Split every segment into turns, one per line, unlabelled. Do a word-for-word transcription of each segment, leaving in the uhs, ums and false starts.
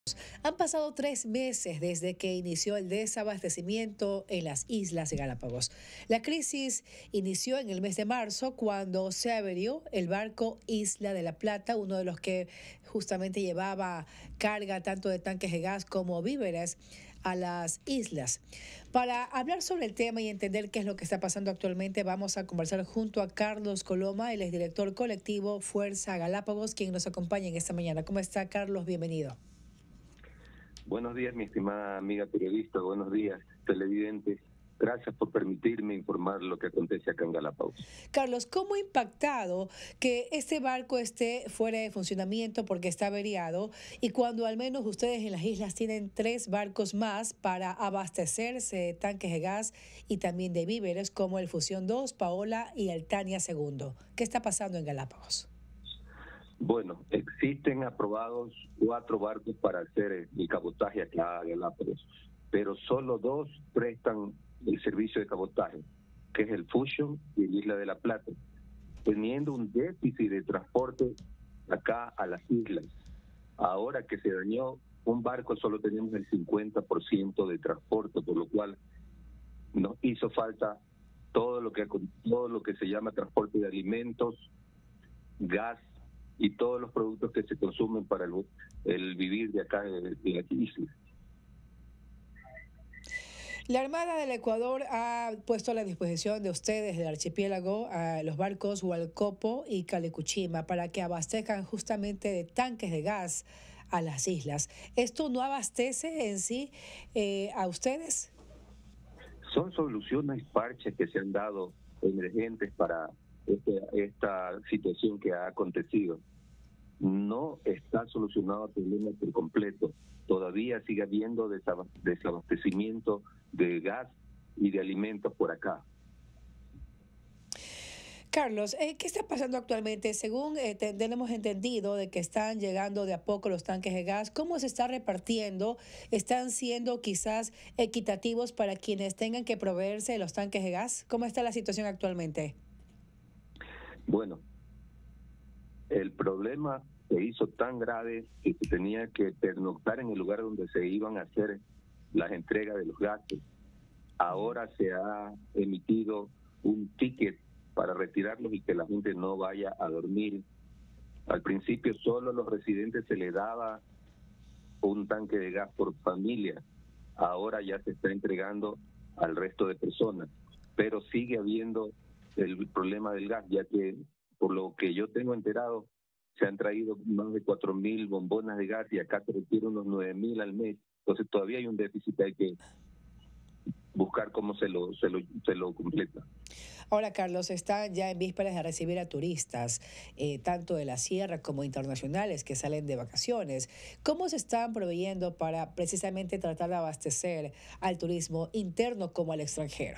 Han pasado tres meses desde que inició el desabastecimiento en las Islas Galápagos. La crisis inició en el mes de marzo cuando se averió el barco Isla de la Plata, uno de los que justamente llevaba carga tanto de tanques de gas como víveres a las islas. Para hablar sobre el tema y entender qué es lo que está pasando actualmente, vamos a conversar junto a Carlos Coloma, el exdirector colectivo Fuerza Galápagos, quien nos acompaña en esta mañana. ¿Cómo está, Carlos? Bienvenido.
Buenos días, mi estimada amiga periodista, buenos días, televidentes. Gracias por permitirme informar lo que acontece acá en Galápagos.
Carlos, ¿cómo ha impactado que este barco esté fuera de funcionamiento porque está averiado y cuando al menos ustedes en las islas tienen tres barcos más para abastecerse de tanques de gas y también de víveres como el Fusión dos, Paola y el Tania segundo? ¿Qué está pasando en Galápagos?
Bueno, existen aprobados cuatro barcos para hacer el cabotaje acá a Galápagos, pero solo dos prestan el servicio de cabotaje, que es el Fusion y el Isla de la Plata, teniendo un déficit de transporte acá a las islas. Ahora que se dañó un barco, solo tenemos el cincuenta por ciento de transporte, por lo cual nos hizo falta todo lo que todo lo que se llama transporte de alimentos, gas y todos los productos que se consumen para el, el vivir de acá de, de las islas.
La Armada del Ecuador ha puesto a la disposición de ustedes del archipiélago a los barcos Hualcopo y Calecuchima para que abastezcan justamente de tanques de gas a las islas. ¿Esto no abastece en sí eh, a ustedes?
Son soluciones parches que se han dado emergentes para este, esta situación que ha acontecido. No está solucionado el problema por completo. Todavía sigue habiendo desabastecimiento de gas y de alimentos por acá.
Carlos, eh, ¿qué está pasando actualmente? Según eh, te, tenemos entendido de que están llegando de a poco los tanques de gas, ¿cómo se está repartiendo? ¿Están siendo quizás equitativos para quienes tengan que proveerse de los tanques de gas? ¿Cómo está la situación actualmente?
Bueno, el problema se hizo tan grave que se tenía que pernoctar en el lugar donde se iban a hacer las entregas de los gases. Ahora se ha emitido un ticket para retirarlos y que la gente no vaya a dormir. Al principio solo a los residentes se les daba un tanque de gas por familia. Ahora ya se está entregando al resto de personas, pero sigue habiendo el problema del gas, ya que por lo que yo tengo enterado, se han traído más de cuatro mil bombonas de gas y acá se requieren unos nueve mil al mes. Entonces todavía hay un déficit, hay que buscar cómo se lo, se lo, se lo completa.
Ahora, Carlos, están ya en vísperas de recibir a turistas, eh, tanto de la sierra como internacionales que salen de vacaciones. ¿Cómo se están proveyendo para precisamente tratar de abastecer al turismo interno como al extranjero?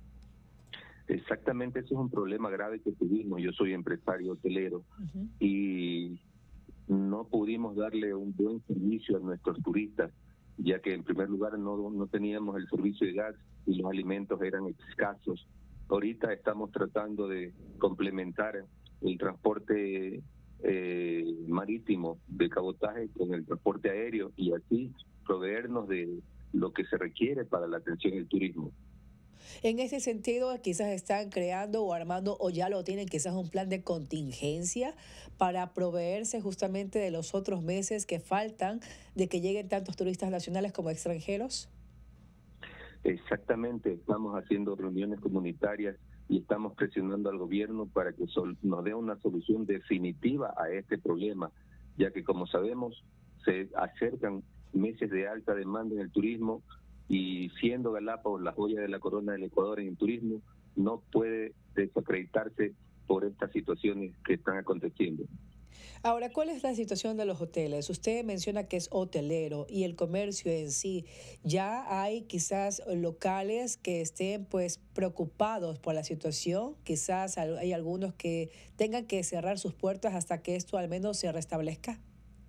Exactamente, ese es un problema grave que tuvimos. Yo soy empresario hotelero uh-huh. y no pudimos darle un buen servicio a nuestros turistas, ya que en primer lugar no, no teníamos el servicio de gas y los alimentos eran escasos. Ahorita estamos tratando de complementar el transporte eh, marítimo de cabotaje con el transporte aéreo y así proveernos de lo que se requiere para la atención del turismo.
En ese sentido, quizás están creando o armando o ya lo tienen quizás un plan de contingencia para proveerse justamente de los otros meses que faltan de que lleguen tantos turistas nacionales como extranjeros.
Exactamente, estamos haciendo reuniones comunitarias y estamos presionando al gobierno para que sol, nos dé una solución definitiva a este problema, ya que como sabemos se acercan meses de alta demanda en el turismo y siendo Galápagos la joya de la corona del Ecuador en el turismo, no puede desacreditarse por estas situaciones que están aconteciendo.
Ahora, ¿cuál es la situación de los hoteles? Usted menciona que es hotelero y el comercio en sí. ¿Ya hay quizás locales que estén pues preocupados por la situación? Quizás hay algunos que tengan que cerrar sus puertas hasta que esto al menos se restablezca.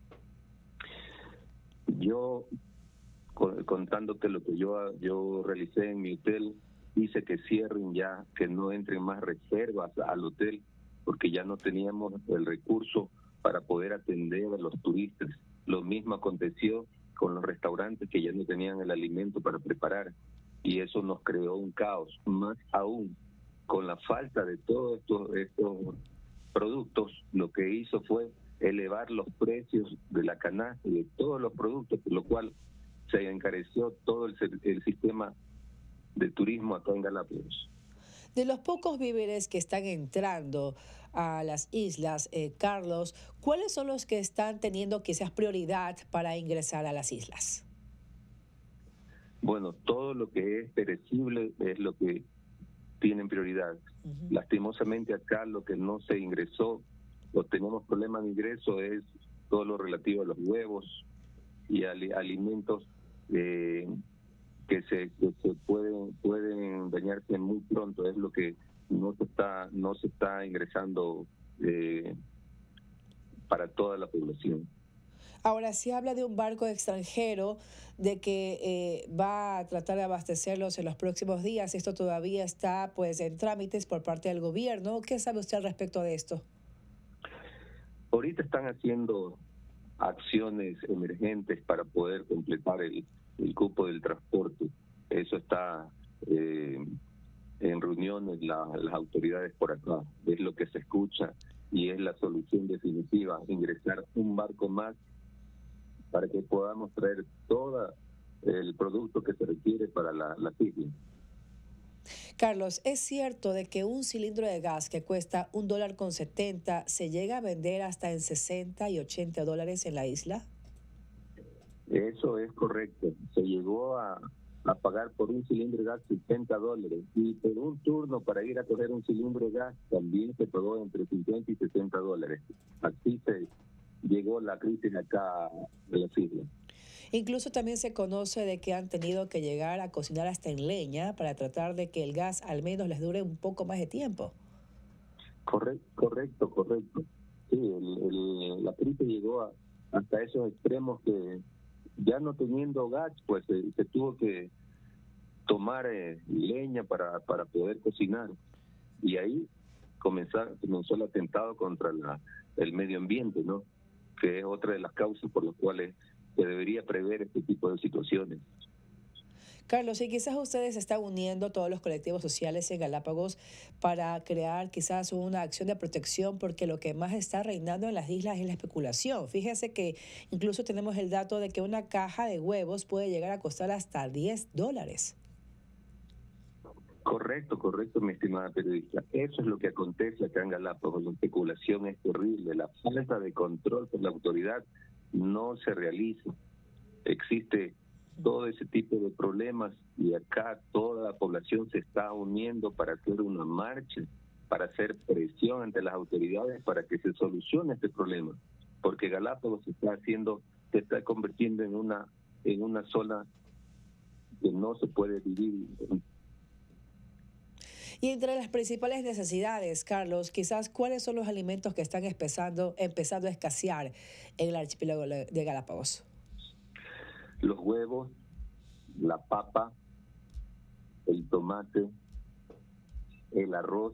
Yo, contándote lo que yo, yo realicé en mi hotel, hice que cierren ya, que no entren más reservas al hotel, porque ya no teníamos el recurso para poder atender a los turistas. Lo mismo aconteció con los restaurantes que ya no tenían el alimento para preparar, y eso nos creó un caos. Más aún, con la falta de todos estos, estos productos, lo que hizo fue elevar los precios de la canasta y de todos los productos, por lo cual se encareció todo el, el sistema de turismo acá en Galápagos.
De los pocos víveres que están entrando a las islas, eh, Carlos, ¿cuáles son los que están teniendo quizás prioridad para ingresar a las islas?
Bueno, todo lo que es perecible es lo que tienen prioridad. Uh-huh. Lastimosamente acá lo que no se ingresó o tenemos problemas de ingreso es todo lo relativo a los huevos y a alimentos eh, que se que se pueden pueden dañarse muy pronto. Es lo que no se está no se está ingresando eh, para toda la población.
Ahora, se habla de un barco extranjero, de que eh, va a tratar de abastecerlos en los próximos días. Esto todavía está pues en trámites por parte del gobierno. ¿Qué sabe usted al respecto de esto?
Ahorita están haciendo acciones emergentes para poder completar el, el cupo del transporte. Eso está eh, en reuniones la, las autoridades por acá. Es lo que se escucha y es la solución definitiva, ingresar un barco más para que podamos traer todo el producto que se requiere para la, la isla.
Carlos, ¿es cierto de que un cilindro de gas que cuesta un dólar con setenta se llega a vender hasta en sesenta y ochenta dólares en la isla?
Eso es correcto. Se llegó a, a pagar por un cilindro de gas sesenta dólares y por un turno para ir a coger un cilindro de gas también se pagó entre cincuenta y sesenta dólares. Así se llegó la crisis acá de las islas.
Incluso también se conoce de que han tenido que llegar a cocinar hasta en leña para tratar de que el gas al menos les dure un poco más de tiempo.
Correcto, correcto, correcto. Sí, el, el, la crisis llegó a, hasta esos extremos que ya no teniendo gas, pues se, se tuvo que tomar eh, leña para, para poder cocinar. Y ahí comenzar, comenzó el atentado contra la, el medio ambiente, ¿no? Que es otra de las causas por las cuales se debería prever este tipo de situaciones.
Carlos, y quizás ustedes se están uniendo todos los colectivos sociales en Galápagos para crear quizás una acción de protección, porque lo que más está reinando en las islas es la especulación. Fíjense que incluso tenemos el dato de que una caja de huevos puede llegar a costar hasta diez dólares.
Correcto, correcto, mi estimada periodista. Eso es lo que acontece acá en Galápagos. La especulación es terrible. La falta de control por la autoridad no se realiza. Existe todo ese tipo de problemas y acá toda la población se está uniendo para hacer una marcha, para hacer presión ante las autoridades para que se solucione este problema, porque Galápagos se está haciendo, se está convirtiendo en una en una zona que no se puede vivir.
Y entre las principales necesidades, Carlos, quizás cuáles son los alimentos que están empezando, empezando a escasear en el archipiélago de Galápagos.
Los huevos, la papa, el tomate, el arroz,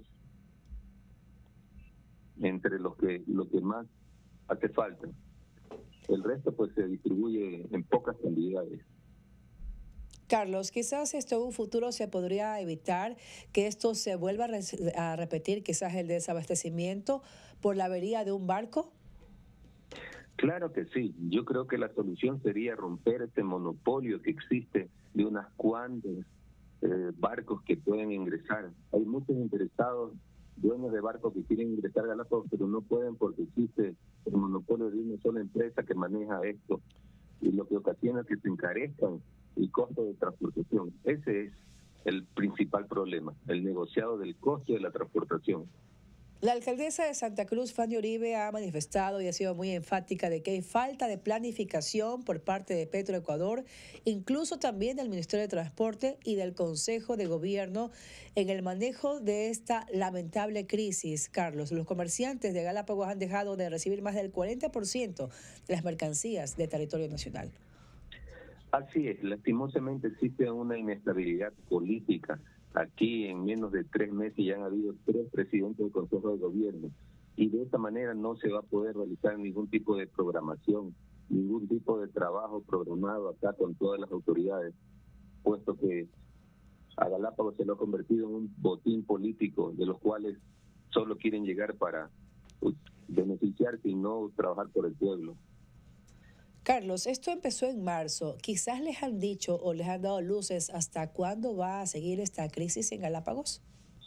entre los que lo que más hace falta. El resto pues se distribuye en pocas cantidades.
Carlos, quizás esto en un futuro se podría evitar que esto se vuelva a repetir, quizás el desabastecimiento por la avería de un barco.
Claro que sí. Yo creo que la solución sería romper este monopolio que existe de unas cuantas eh, barcos que pueden ingresar. Hay muchos interesados, dueños de barcos que quieren ingresar a Galápagos, pero no pueden porque existe el monopolio de una sola empresa que maneja esto, y lo que ocasiona que se encarezcan el costo de transportación. Ese es el principal problema, el negociado del costo de la transportación.
La alcaldesa de Santa Cruz, Fanny Uribe, ha manifestado y ha sido muy enfática de que hay falta de planificación por parte de Petroecuador, incluso también del Ministerio de Transporte y del Consejo de Gobierno en el manejo de esta lamentable crisis. Carlos, los comerciantes de Galápagos han dejado de recibir más del cuarenta por ciento de las mercancías de territorio nacional.
Así es, lastimosamente existe una inestabilidad política. Aquí en menos de tres meses ya han habido tres presidentes del Consejo de Gobierno y de esta manera no se va a poder realizar ningún tipo de programación. ningún tipo de trabajo programado acá con todas las autoridades, puesto que a Galápagos se lo ha convertido en un botín político de los cuales solo quieren llegar para beneficiarse y no trabajar por el pueblo.
Carlos, esto empezó en marzo. Quizás les han dicho o les han dado luces hasta cuándo va a seguir esta crisis en Galápagos.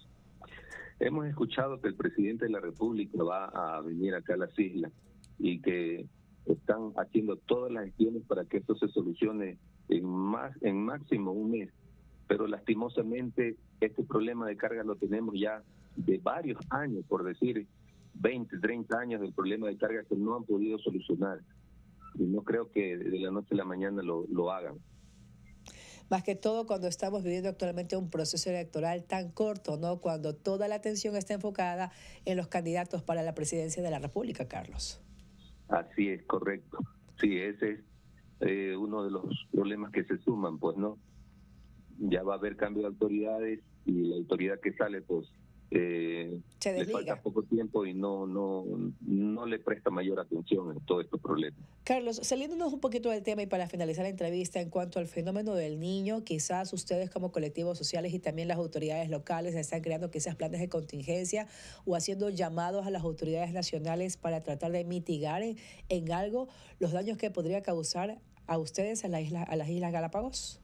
Hemos escuchado que el presidente de la República va a venir acá a las islas y que están haciendo todas las gestiones para que esto se solucione en más en máximo un mes. Pero lastimosamente este problema de carga lo tenemos ya de varios años, por decir veinte, treinta años del problema de carga que no han podido solucionar. Y no creo que de la noche a la mañana lo, lo hagan.
Más que todo cuando estamos viviendo actualmente un proceso electoral tan corto, ¿no? Cuando toda la atención está enfocada en los candidatos para la presidencia de la República, Carlos.
Así es, correcto. Sí, ese es eh, uno de los problemas que se suman, pues, ¿no? Ya va a haber cambio de autoridades y la autoridad que sale, pues, eh, le falta poco tiempo y no no no le presta mayor atención a todos estos problemas.
Carlos, saliéndonos un poquito del tema y para finalizar la entrevista, en cuanto al fenómeno del niño, quizás ustedes como colectivos sociales y también las autoridades locales están creando quizás planes de contingencia o haciendo llamados a las autoridades nacionales para tratar de mitigar en, en algo los daños que podría causar a ustedes a la isla, a las Islas Galápagos.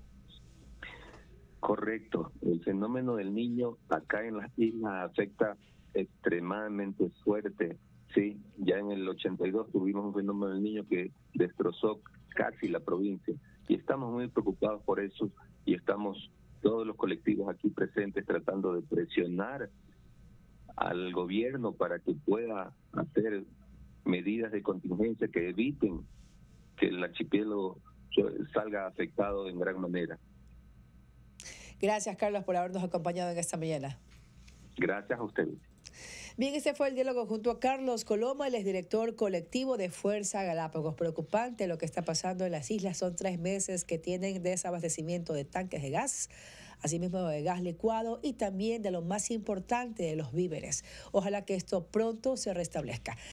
Correcto. El fenómeno del niño acá en las islas afecta extremadamente fuerte. Sí, ya en el ochenta y dos tuvimos un fenómeno del niño que destrozó casi la provincia y estamos muy preocupados por eso y estamos todos los colectivos aquí presentes tratando de presionar al gobierno para que pueda hacer medidas de contingencia que eviten que el archipiélago salga afectado en gran manera.
Gracias, Carlos, por habernos acompañado en esta mañana.
Gracias a ustedes.
Bien, este fue el diálogo junto a Carlos Coloma, el exdirector colectivo de Fuerza Galápagos. Preocupante lo que está pasando en las islas. Son tres meses que tienen desabastecimiento de tanques de gas, asimismo de gas licuado y también de lo más importante, de los víveres. Ojalá que esto pronto se restablezca.